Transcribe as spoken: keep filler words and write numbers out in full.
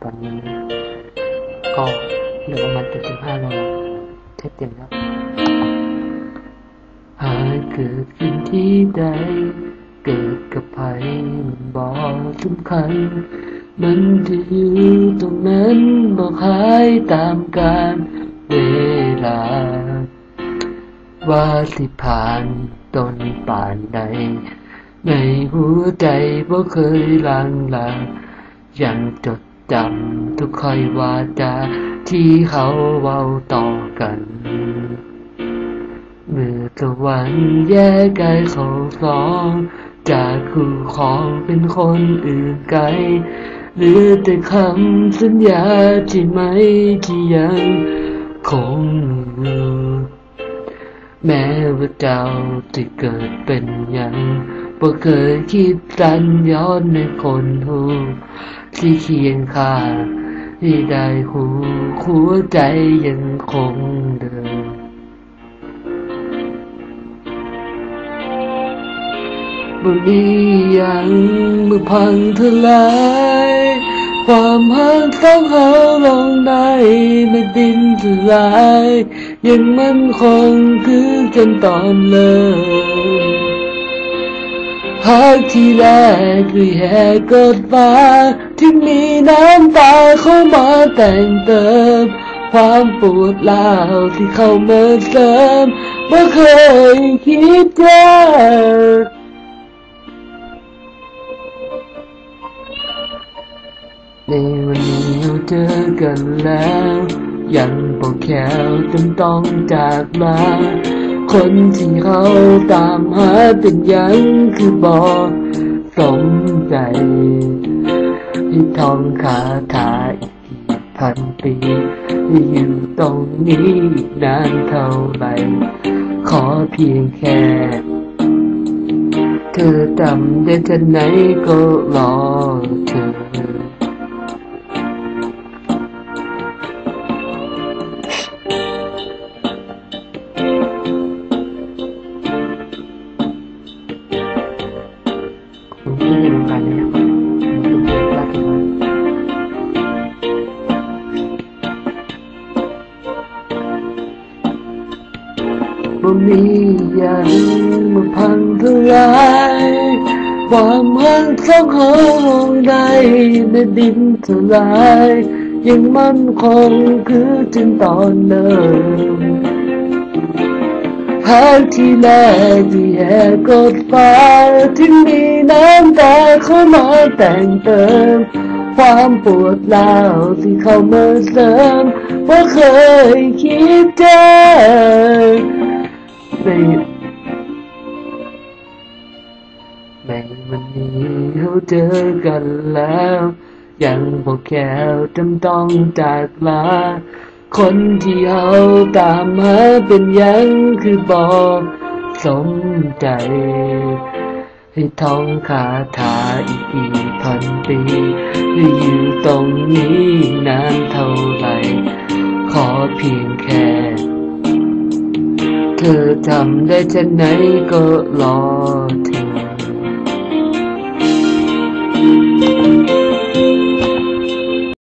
ตอนนี้ก็เหลือประมาณเจ็ดสิบห้าโลเทปเต็มแล้วหากเกิดขึ้นที่ใดเกิดกับใครมันบอกสำคัญมันจะอยู่ตรงนั้นบอกหายตามกาลเวลาว่าสิผ่านต้นป่านใดในหัวใจบ่เคยลางลายังจดจำทุกค่อยวาจาที่เขาเว้าต่อกันเมื่อตะวันแยกกายเขาสองจากคู่ครองเป็นคนอื่นไกลเหลือแต่คำสัญญาที่ไม่ที่ยังคงอยู่แม้ว่าเจ้าที่เกิดเป็นยังบ่เคยคิดรันย้อนในคนหูที่เคียงข้างที่ได้หูหัวใจยังคงเดิมบ่มีอย่างเมื่อพังทลายความหักต้องเขาลงได้ไม่ดินสลายยังมั่นคงคือจนตอนเลิกหักที่แรกคือแหกกดฟ้าที่มีน้ำตาเข้ามาแต่งเติมความปวดร้าวที่เข้ามาเสริมไม่เคยคิดจะในวันนี้เราเจอกันแล้วยังบอกแค่จนต้องจากลาคนที่เขาตามหาเป็นยังคือบอกสมใจที่ท่องคาถาอีกกี่พันปีที่อยู่ตรงนี้นานเท่าไรขอเพียงแค่เธอจำได้ที่ไหนก็รอเธอไม่ได้ดูกันเลยครับมันเป็นเพลงรักกันบ่มีอย่างมาพังทลายความหักสองเขาลงได้ในดินทลายยังมั่นคงคือจนตอนเดิมหักที่แรกที่แหกกดฟ้าที่มีน้ำตาเข้ามาแต่งเติมความปวดร้าวที่เข้ามาเสริมว่าเคยคิดจะในในวันนี้เราเจอกันแล้วยังบอกแค่จำต้องจากลาคนที่เขาตามหาเป็นยังคือบอกสมใจให้ท่องคาถาอีกกี่พันปีที่อยู่ตรงนี้นานเท่าไรขอเพียงแค่เธอทำได้เช่นไหนก็รอเธอ